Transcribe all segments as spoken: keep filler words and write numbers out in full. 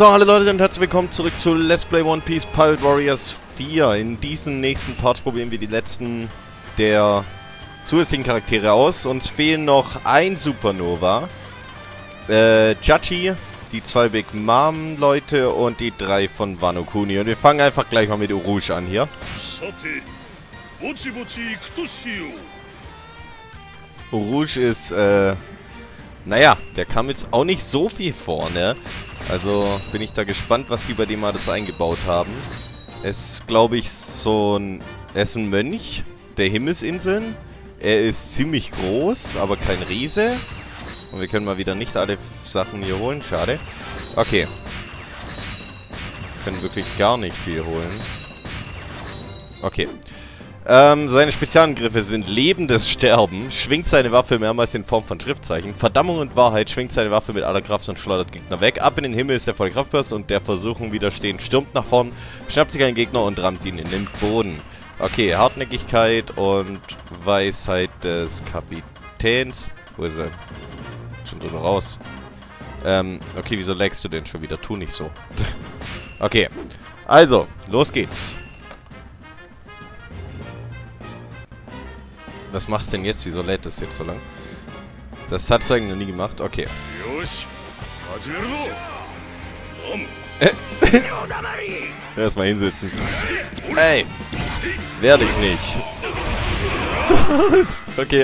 So, hallo Leute und herzlich willkommen zurück zu Let's Play One Piece Pirate Warriors vier. In diesem nächsten Part probieren wir die letzten der zusätzlichen Charaktere aus. Uns fehlen noch ein Supernova, äh, Chachi, die zwei Big Mom Leute und die drei von Wano Kuni. Und wir fangen einfach gleich mal mit Urouge an hier. Urouge ist, äh, naja, der kam jetzt auch nicht so viel vor, ne? Also bin ich da gespannt, was die bei dem mal das eingebaut haben. Es ist, glaube ich, so ein... Er ist ein Mönch der Himmelsinseln. Er ist ziemlich groß, aber kein Riese. Und wir können mal wieder nicht alle Sachen hier holen. Schade. Okay. Wir können wirklich gar nicht viel holen. Okay. Ähm, seine Spezialangriffe sind lebendes Sterben, schwingt seine Waffe mehrmals in Form von Schriftzeichen, Verdammung und Wahrheit, schwingt seine Waffe mit aller Kraft und schleudert Gegner weg, ab in den Himmel ist der volle Kraftburst und der Versuchung widerstehen, stürmt nach vorn, schnappt sich einen Gegner und rammt ihn in den Boden. Okay, Hartnäckigkeit und Weisheit des Kapitäns. Wo ist er? Schon drüber raus. Ähm, okay, wieso lagst du denn schon wieder? Tu nicht so. Okay, also, los geht's. Was machst du denn jetzt? Wieso lädt das jetzt so lang? Das hat es eigentlich noch nie gemacht. Okay. Erstmal hinsetzen. Ey! Werde ich nicht. Okay.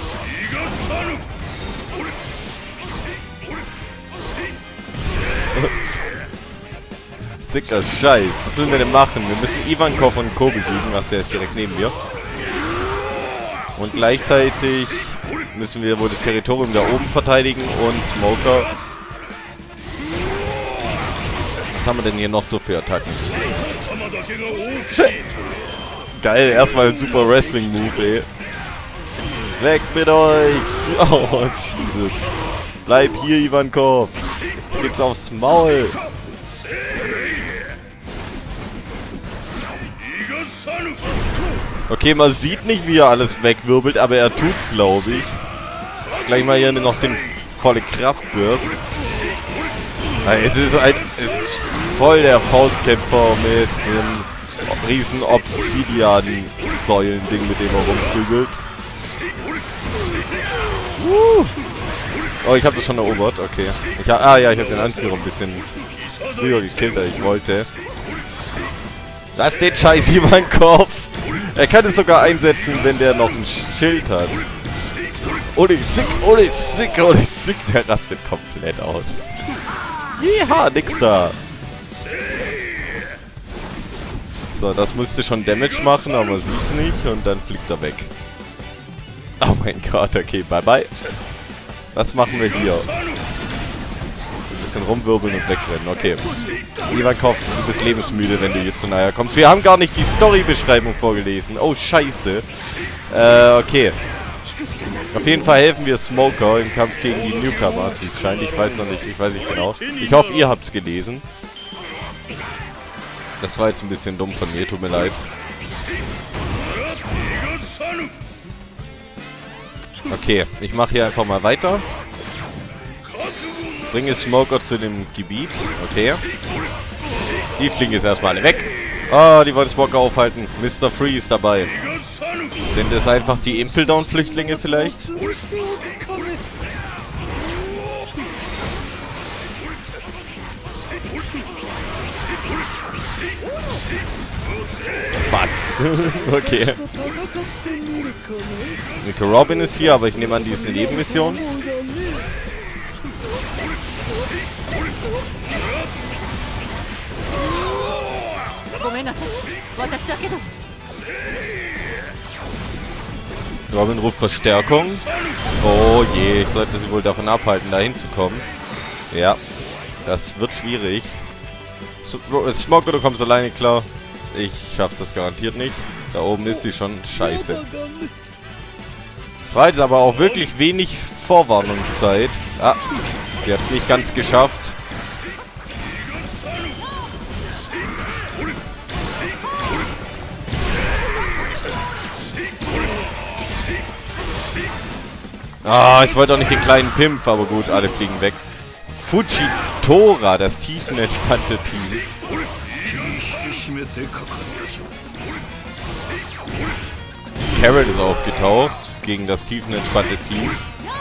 Sicker Scheiß. Was müssen wir denn machen? Wir müssen Ivankov und Ko besiegen. Ach, der ist direkt neben mir. Und gleichzeitig müssen wir wohl das Territorium da oben verteidigen und Smoker. Was haben wir denn hier noch so für Attacken? Geil, erstmal ein super Wrestling-Move, ey. Weg mit euch! Oh, Jesus. Bleib hier, Ivankov. Jetzt gibt's aufs Maul. Okay, man sieht nicht, wie er alles wegwirbelt, aber er tut's, glaube ich. Gleich mal hier noch den volle Kraftburst. Es ist ein, es ist voll der Faustkämpfer mit einem riesen Obsidian-Säulen-Ding, mit dem er rumprügelt. Uh. Oh, ich habe das schon erobert, okay. Ich ha ah ja, ich habe den Anführer ein bisschen früher gekillt, als ich wollte. Lass den scheiß Ivankov! Er kann es sogar einsetzen, wenn der noch ein Schild hat. Ohne sick, ohne sick, ohne sick. Der rastet komplett aus. Jeha, nix da. So, das müsste schon Damage machen, aber man sieht's nicht. Und dann fliegt er weg. Oh mein Gott, okay, bye bye. Was machen wir hier? Ein bisschen rumwirbeln und wegrennen, okay. Ivankov, du bist lebensmüde, wenn du jetzt so nahe kommst. Wir haben gar nicht die Story-Beschreibung vorgelesen. Oh, scheiße. Äh, okay. Auf jeden Fall helfen wir Smoker im Kampf gegen die Newcomers, wie es scheint. Ich weiß noch nicht, ich weiß nicht genau. Ich hoffe, ihr habt's gelesen. Das war jetzt ein bisschen dumm von mir, tut mir leid. Okay, ich mache hier einfach mal weiter. Bringe Smoker zu dem Gebiet. Okay. Die fliegen jetzt erstmal alle weg. Ah, oh, die wollen Smoker aufhalten. Mister Free ist dabei. Sind es einfach die Impel Down-Flüchtlinge vielleicht? Was? Okay. Nico Robin ist hier, aber ich nehme an, die ist eine Nebenmission. Robin ruft Verstärkung. Oh je, ich sollte sie wohl davon abhalten, da hinzukommen. Ja, das wird schwierig. Smoker, du kommst alleine klar. Ich schaff das garantiert nicht. Da oben ist sie schon. Scheiße. Es war jetzt aber auch wirklich wenig Vorwarnungszeit. Ah, sie hat es nicht ganz geschafft. Ah, ich wollte auch nicht den kleinen Pimp, aber gut, alle fliegen weg. Fujitora, das tiefenentspannte Team. Carrot ist aufgetaucht gegen das tiefenentspannte Team.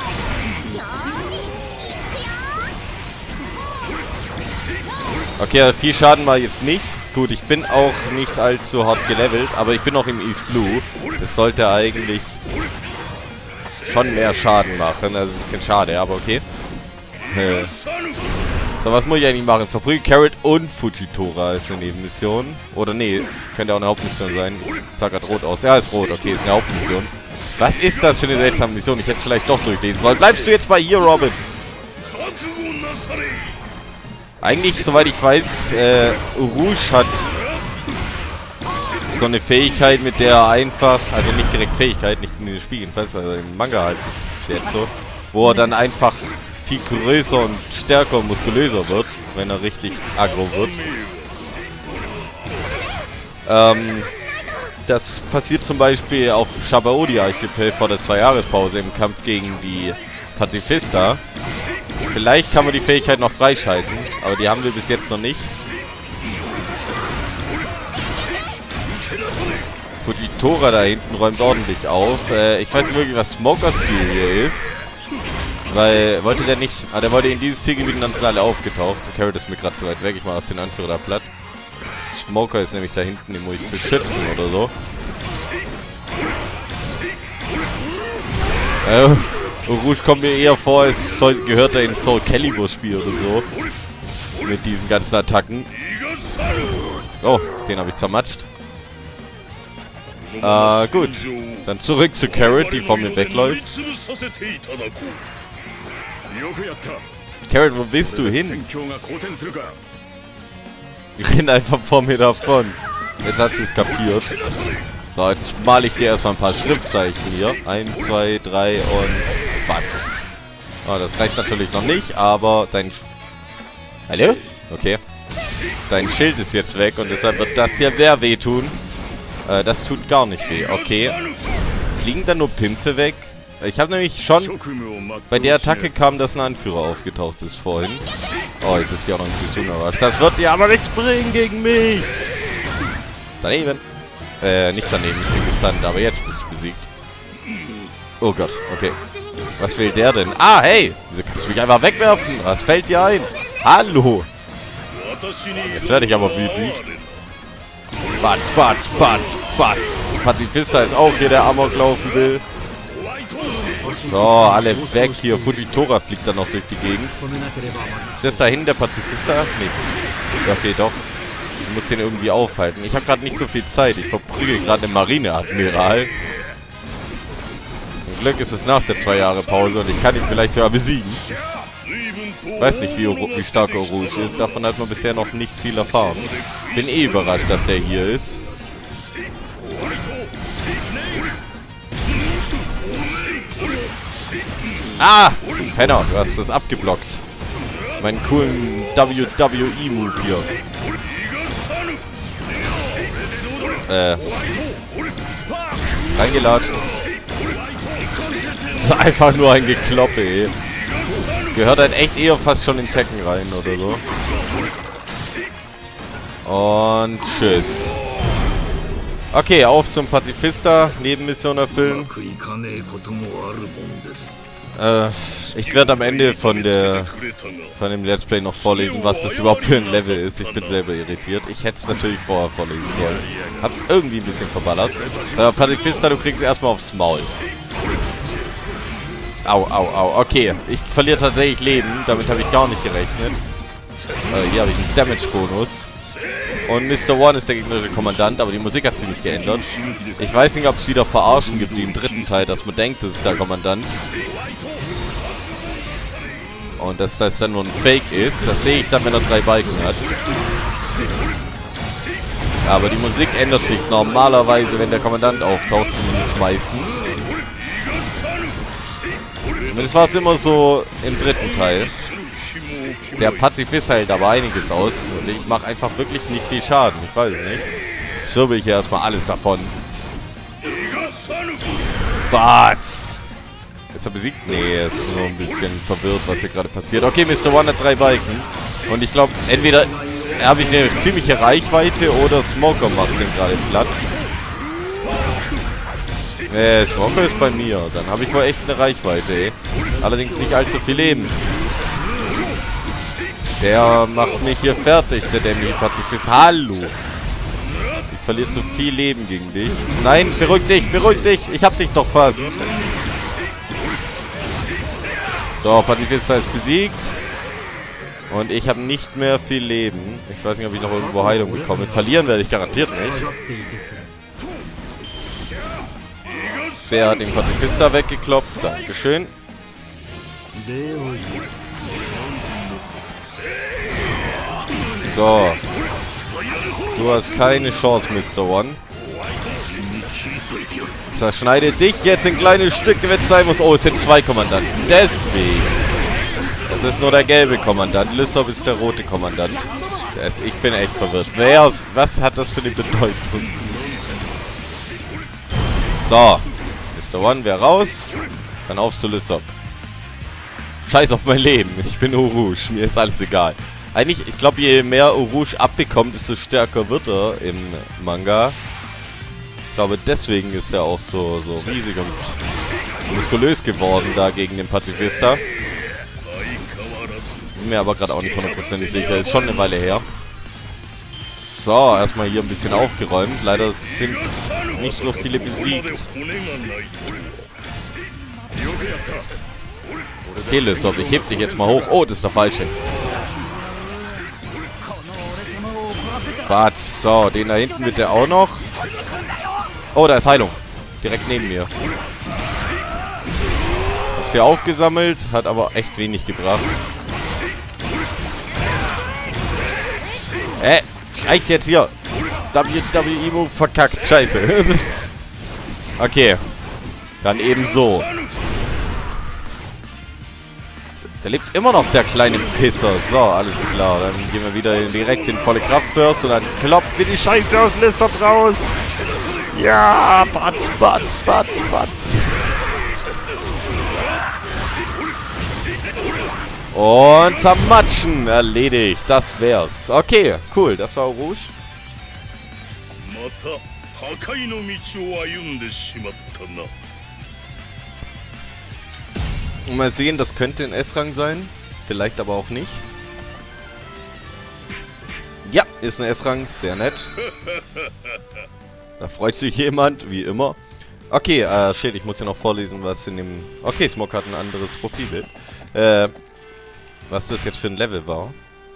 Okay, viel Schaden war jetzt nicht. Gut, ich bin auch nicht allzu hart gelevelt, aber ich bin noch im East Blue. Das sollte eigentlich schon mehr Schaden machen. Also ein bisschen schade, aber okay. Äh. So, was muss ich eigentlich machen? Verprügel Carrot und Fujitora ist eine Nebenmission. Oder nee, könnte auch eine Hauptmission sein. Ich sah gerade rot aus. Ja, ist rot. Okay, ist eine Hauptmission. Was ist das für eine seltsame Mission? Ich hätte es vielleicht doch durchlesen sollen. Bleibst du jetzt bei hier, Robin? Eigentlich, soweit ich weiß, äh, Rouge hat so eine Fähigkeit, mit der er einfach, also nicht direkt Fähigkeit, nicht in den Spiel, jedenfalls, also im Manga halt ist jetzt so, wo er dann einfach viel größer und stärker und muskulöser wird, wenn er richtig aggro wird. Ähm, das passiert zum Beispiel auf Shabaodi-Archipel vor der Zwei-Jahres-Pause im Kampf gegen die Pazifista. Vielleicht kann man die Fähigkeit noch freischalten, aber die haben wir bis jetzt noch nicht. Fujitora da hinten räumt ordentlich auf. Äh, ich weiß nicht wirklich, was Smokers Ziel hier ist. Weil, wollte der nicht... Ah, der wollte in dieses Zielgebiet und dann sind alle aufgetaucht. Carrot ist mir gerade zu weit weg. Ich mache aus den Anführer da platt. Smoker ist nämlich da hinten, den muss ich beschützen oder so. Äh, Rouge kommt mir eher vor, es soll, gehört er in Soul Calibur Spiel oder so. Mit diesen ganzen Attacken. Oh, den habe ich zermatscht. Äh, gut. Dann zurück zu Carrot, die vor mir wegläuft. Carrot, wo bist du hin? Ich renn einfach vor mir davon. Jetzt hast du es kapiert. So, jetzt male ich dir erstmal ein paar Schriftzeichen hier. Eins, zwei, drei und batz. Oh, das reicht natürlich noch nicht, aber dein... Hallo? Okay. Dein Schild ist jetzt weg und deshalb wird das hier mehr wehtun. Äh, das tut gar nicht weh. Okay. Fliegen dann nur Pimpfe weg? Ich habe nämlich schon... Bei der Attacke kam, dass ein Anführer aufgetaucht ist vorhin. Oh, jetzt ist die auch noch ein bisschen unerwascht. Das wird dir aber nichts bringen gegen mich! Daneben. Äh, nicht daneben. Ich bin gestunt, aber jetzt bist du besiegt. Oh Gott, okay. Was will der denn? Ah, hey! Wieso kannst du mich einfach wegwerfen? Was fällt dir ein? Hallo! Jetzt werde ich aber wütend. Batz, batz, batz, batz. Pazifista ist auch hier, der Amok laufen will. So, alle weg hier. Fujitora fliegt dann noch durch die Gegend. Ist das da hinten der Pazifista? Nee. Okay, doch. Ich muss den irgendwie aufhalten. Ich habe gerade nicht so viel Zeit. Ich verprügel gerade den Marineadmiral. Zum Glück ist es nach der zwei Jahre Pause und ich kann ihn vielleicht sogar besiegen. Ich weiß nicht, wie, wie stark Rouge ist. Davon hat man bisher noch nicht viel erfahren. Bin eh überrascht, dass der hier ist. Ah! Penner, du hast das abgeblockt. Meinen coolen W W E-Move hier. Äh. Reingelatscht. Einfach nur ein Gekloppe, ey. Gehört halt echt eher fast schon in Tekken rein oder so. Und tschüss. Okay, auf zum Pazifista. Nebenmission erfüllen. Äh, ich werde am Ende von der von dem Let's Play noch vorlesen, was das überhaupt für ein Level ist. Ich bin selber irritiert. Ich hätte es natürlich vorher vorlesen sollen. Hab's irgendwie ein bisschen verballert. Äh, Pazifista, du kriegst erstmal aufs Maul. Au, au, au. Okay, ich verliere tatsächlich Leben. Damit habe ich gar nicht gerechnet. Äh, hier habe ich einen Damage-Bonus. Und Mister One ist der gegnerische Kommandant, aber die Musik hat sich nicht geändert. Ich weiß nicht, ob es wieder Verarschen gibt, wie im dritten Teil, dass man denkt, das ist der Kommandant. Und dass das dann nur ein Fake ist. Das sehe ich dann, wenn er drei Balken hat. Aber die Musik ändert sich normalerweise, wenn der Kommandant auftaucht, zumindest meistens. Zumindest war es immer so im dritten Teil. Der Pazifist hält aber einiges aus. Und ich mache einfach wirklich nicht viel Schaden. Ich weiß es nicht. Zwirbel ich hier erstmal alles davon. Batz! Ist er besiegt? Nee, er ist nur ein bisschen verwirrt, was hier gerade passiert. Okay, Mister One hat drei Balken. Und ich glaube, entweder habe ich eine ziemliche Reichweite oder Smoker macht den gerade platt. Nee, Smoker ist bei mir. Dann habe ich wohl echt eine Reichweite, ey. Allerdings nicht allzu viel Leben. Der macht mich hier fertig, der dämliche Pazifist. Hallo! Ich verliere zu viel Leben gegen dich. Nein, beruhig dich, beruhig dich. Ich hab dich doch fast. So, Pazifista ist besiegt. Und ich habe nicht mehr viel Leben. Ich weiß nicht, ob ich noch irgendwo Heilung bekomme. Verlieren werde ich garantiert nicht. Wer hat den Pazifista weggeklopft? Dankeschön. So. Du hast keine Chance, Mister One. Zerschneide dich jetzt in kleine Stücke, wenn es sein muss. Oh, es sind zwei Kommandanten. Deswegen. Das ist nur der gelbe Kommandant. Lissop ist der rote Kommandant. Das, ich bin echt verwirrt. Wer, was hat das für eine Bedeutung? So. Mister One wäre raus. Dann auf zu Lissop. Scheiß auf mein Leben. Ich bin Urush. Mir ist alles egal. Eigentlich, ich glaube, je mehr Urush abbekommt, desto stärker wird er im Manga. Ich glaube, deswegen ist er auch so, so riesig und muskulös geworden da gegen den Pazifista. Bin mir aber gerade auch nicht hundertprozentig sicher. Ist schon eine Weile her. So, erstmal hier ein bisschen aufgeräumt. Leider sind nicht so viele besiegt. Okay, Lissop, ich heb dich jetzt mal hoch. Oh, das ist der falsche. Batz, so, den da hinten wird der auch noch. Oh, da ist Heilung. Direkt neben mir. Hab's hier aufgesammelt, hat aber echt wenig gebracht. Äh, reicht jetzt hier. W W Emo verkackt. Scheiße. Okay. Dann eben so. Der lebt immer noch, der kleine Pisser. So, alles klar. Dann gehen wir wieder direkt in volle Kraftburst und dann kloppt mir die Scheiße aus Lissop raus. Ja, Batz, Batz, Batz, Batz. Und zermatschen. Erledigt. Das wär's. Okay, cool. Das war Urush. Mal sehen, das könnte ein S-Rang sein. Vielleicht aber auch nicht. Ja, ist ein S-Rang. Sehr nett. Da freut sich jemand, wie immer. Okay, äh, shit, ich muss ja noch vorlesen, was in dem... Okay, Smok hat ein anderes Profilbild. Äh, was das jetzt für ein Level war.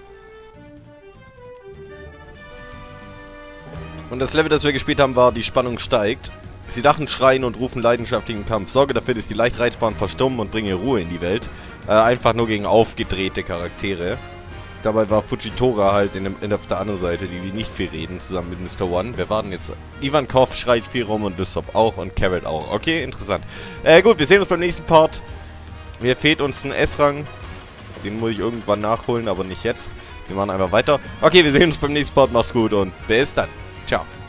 Und das Level, das wir gespielt haben, war, die Spannung steigt. Sie lachen, schreien und rufen leidenschaftlichen Kampf. Sorge dafür, dass die leicht reizbaren verstummen und bringe Ruhe in die Welt. Äh, einfach nur gegen aufgedrehte Charaktere. Dabei war Fujitora halt in dem, in auf der anderen Seite, die, die nicht viel reden, zusammen mit Mister One. Wer war denn jetzt? Ivankov schreit viel rum und Lissop auch und Carrot auch. Okay, interessant. Äh, gut, wir sehen uns beim nächsten Part. Mir fehlt uns ein S-Rang. Den muss ich irgendwann nachholen, aber nicht jetzt. Wir machen einfach weiter. Okay, wir sehen uns beim nächsten Part. Mach's gut und bis dann. Ciao.